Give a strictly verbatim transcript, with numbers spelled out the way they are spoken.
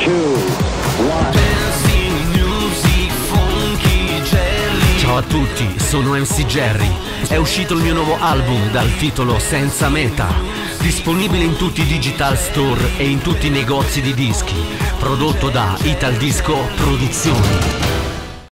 Ciao a tutti, sono M C Jerry. È uscito il mio nuovo album dal titolo Senza Meta, disponibile in tutti i digital store e in tutti i negozi di dischi, prodotto da Ital Disco Produzioni.